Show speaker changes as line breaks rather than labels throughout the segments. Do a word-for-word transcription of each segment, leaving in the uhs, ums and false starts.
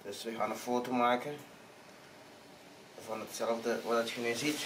Dus we gaan een foto maken van hetzelfde wat je nu ziet.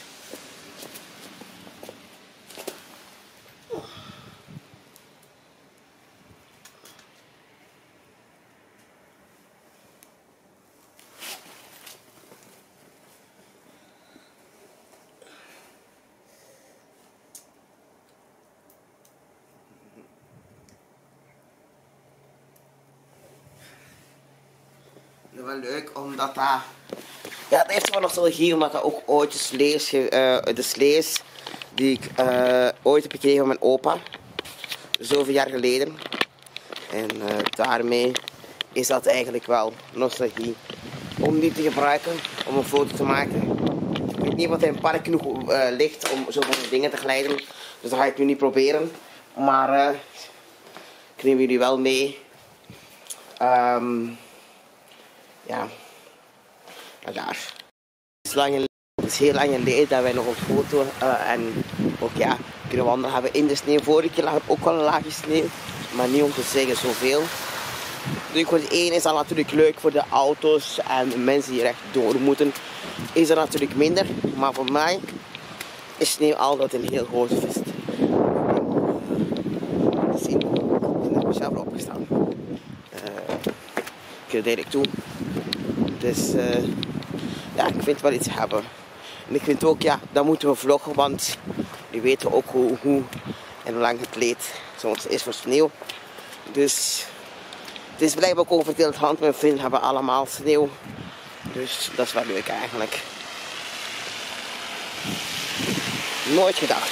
Dat is wel leuk omdat dat... Ja, het heeft wel nostalgie omdat dat ook ooit de slees, uh, de slees die ik uh, ooit heb gekregen van mijn opa. Zoveel jaar geleden. En uh, daarmee is dat eigenlijk wel nostalgie. Om die te gebruiken, om een foto te maken. Ik weet niet wat er in het park genoeg uh, ligt om zoveel dingen te glijden. Dus dat ga ik nu niet proberen. Maar uh, ik neem jullie wel mee. Um, Ja, maar daar. Het is, lang, het is heel lang geleden dat wij nog een foto uh, en ook ja, kunnen wandelen hebben in de sneeuw. Vorige keer lag er ook wel een laagje sneeuw, maar niet om te zeggen zoveel. Dus voor één is dat natuurlijk leuk voor de auto's en de mensen die er echt door moeten. Is er natuurlijk minder, maar voor mij is sneeuw altijd een heel grote feest. Zien, ik heb zelf opgestaan. Uh, ik ga er direct toe. Dus uh, ja, ik vind wel iets hebben. En ik vind ook, ja, dat moeten we vloggen, want we weten ook hoe, hoe en hoe lang het leed soms is voor sneeuw. Dus het is blijkbaar ook over verdeeld hand. Mijn vrienden hebben allemaal sneeuw. Dus dat is wel leuk eigenlijk. Nooit gedacht.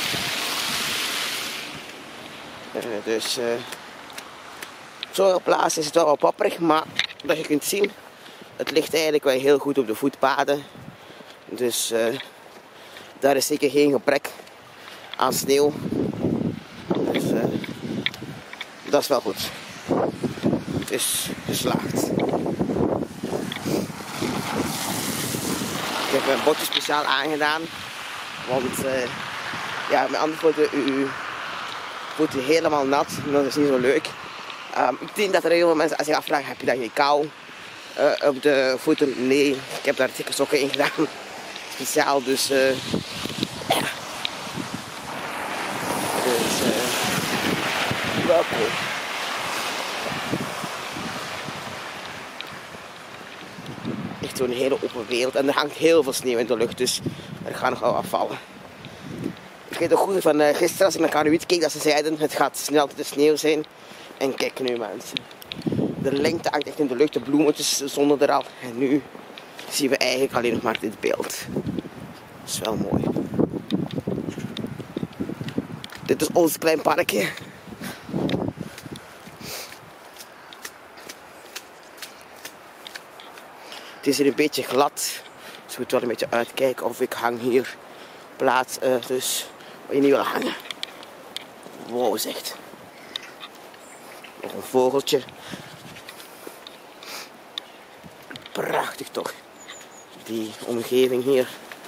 Uh, dus uh, op sommige plaatsen is het wel wat papperig, maar dat je kunt zien. Het ligt eigenlijk wel heel goed op de voetpaden. Dus uh, daar is zeker geen gebrek aan sneeuw. Dus uh, dat is wel goed. Het is geslaagd. Ik heb mijn botjes speciaal aangedaan. Want uh, ja, met andere voeten, uw voeten helemaal nat. Dat is niet zo leuk. Um, ik denk dat er heel veel mensen zich afvragen, heb je dan geen kou? Uh, op de voeten, nee, ik heb daar dikke sokken in gedaan, speciaal, dus uh, ja. Dus uh, wel cool. Echt zo'n hele open wereld en er hangt heel veel sneeuw in de lucht, dus er gaat nog wel afvallen. Ik weet nog goed van uh, gisteren als ik naar Karuit keek dat ze zeiden het gaat snel te de sneeuw zijn en kijk nu mensen. De lengte hangt echt in de lucht, de bloemetjes zonnen er al. En nu zien we eigenlijk alleen nog maar dit beeld. Dat is wel mooi. Dit is ons klein parkje. Het is hier een beetje glad. Dus ik moet wel een beetje uitkijken of ik hang hier plaats. Uh, dus waar je niet wil hangen. Wow, zegt. Nog een vogeltje. Prachtig toch, die omgeving hier.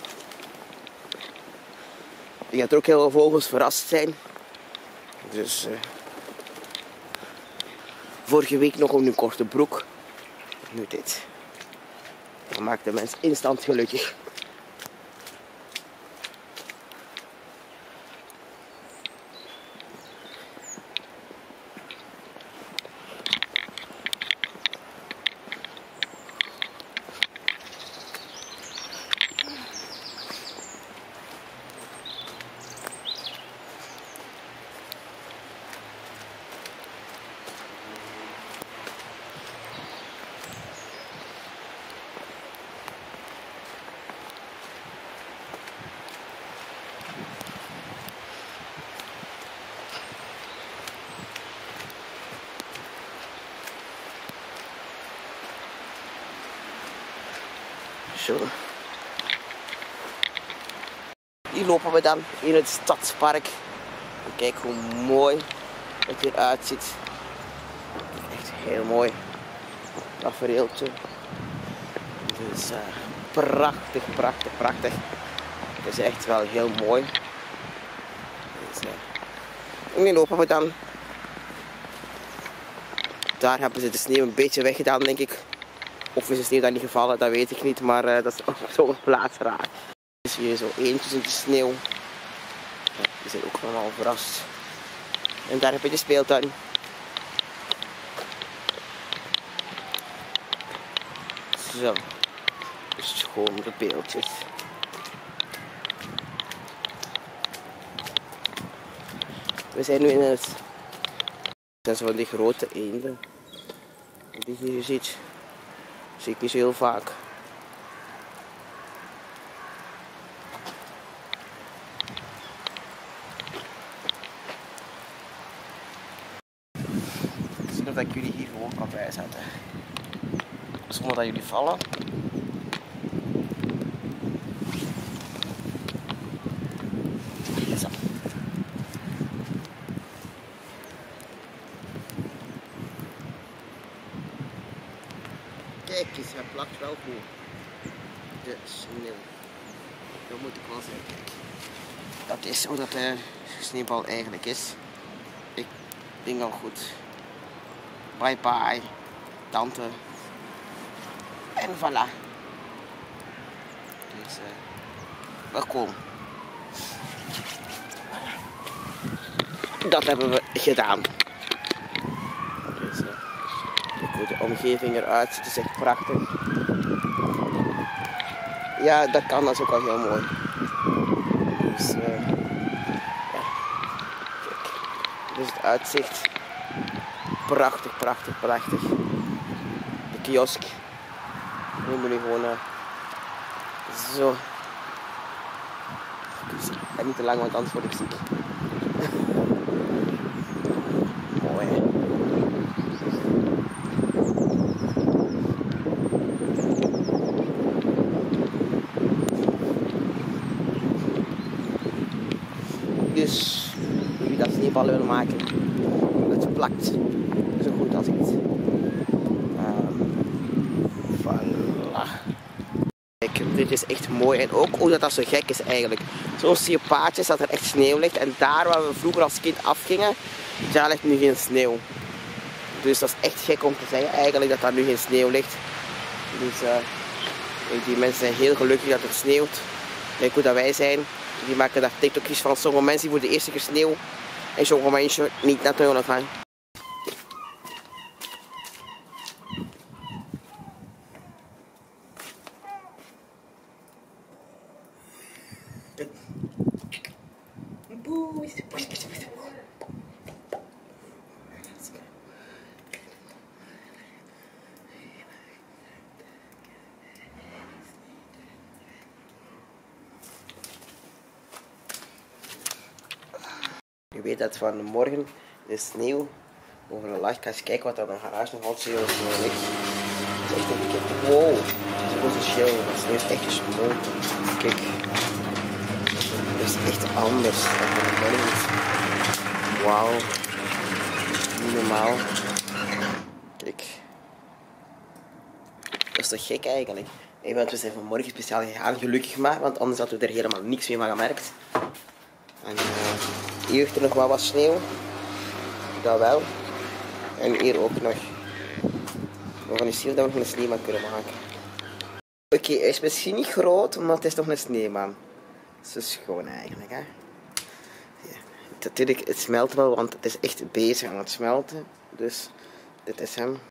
Ik denk dat er ook heel veel vogels verrast zijn. Dus uh, vorige week nog om een korte broek. Nu dit. Dat maakt de mens instant gelukkig. Zo. Hier lopen we dan in het stadspark. Kijk hoe mooi het eruit ziet. Echt heel mooi. Tafereeltje. Dus uh, prachtig, prachtig, prachtig. Het is echt wel heel mooi. Dus, uh, en hier lopen we dan. Daar hebben ze de sneeuw een beetje weggedaan, denk ik. Of is de sneeuw daar niet gevallen, dat weet ik niet, maar uh, dat is ook zo'n plaats raar. Dus hier zo eentjes in de sneeuw. Ja, die zijn ook allemaal verrast. En daar heb je de speeltuin. Zo. Schoon de beeldjes. We zijn nu in het... Dat zijn zo van die grote eenden. Die je hier ziet. Zie ik niet zo heel vaak. Ik zie of ik jullie hier gewoon kan bijzetten. Zonder dat jullie vallen. Zo. Kijk eens, hij plakt wel goed. De sneeuw. Dat moet ik wel zeggen. Kijk. Dat is hoe dat de sneeuwbal eigenlijk is. Ik denk al goed. Bye bye, tante. En voilà. Dus uh, welkom. Dat hebben we gedaan. Dus, uh, kijk hoe de omgeving eruit ziet, het is echt prachtig. Ja, dat kan, dat is ook al heel mooi. Dus, uh, ja. Kijk. Dus het uitzicht. Prachtig, prachtig, prachtig. De kiosk. Nu moet ik gewoon uh, zo. En niet te lang, want anders word ik ziek. Mooi hè? Dus jullie dat sneeuwballen willen maken, het plakt zo goed als iets. Um, voilà. Kijk, dit is echt mooi en ook hoe dat, dat zo gek is eigenlijk. Zo'n zie je paadjes dat er echt sneeuw ligt en daar waar we vroeger als kind afgingen, daar ligt nu geen sneeuw. Dus dat is echt gek om te zeggen eigenlijk dat daar nu geen sneeuw ligt. Dus uh, die mensen zijn heel gelukkig dat het sneeuwt. Kijk hoe dat wij zijn. Die maken daar TikTokjes van. Sommige mensen voor de eerste keer sneeuw en sommige mensen niet natuurlijk. Van. Je weet dat van morgen de sneeuw over de lach. Ik ga eens kijken wat er in de garage nog altijd zo sneeuw ligt. Dat is echt een kijk. Wow, dat is chill. De sneeuw is echt gesmolten. Kijk, dat is echt anders dan de morgen. Wauw, niet normaal. Kijk, dat is toch gek eigenlijk. Nee, want we zijn vanmorgen speciaal gegaan, gelukkig maar, want anders hadden we er helemaal niks meer van gemerkt. En, uh, hier ligt er nog wel wat sneeuw. Dat wel. En hier ook nog. We gaan eens zien of we nog een sneeuwman kunnen maken. Oké, okay, hij is misschien niet groot, maar het is nog een sneeuwman. Zo schoon eigenlijk, hè. Ja. Natuurlijk, het smelt wel, want het is echt bezig aan het smelten. Dus, dit is hem.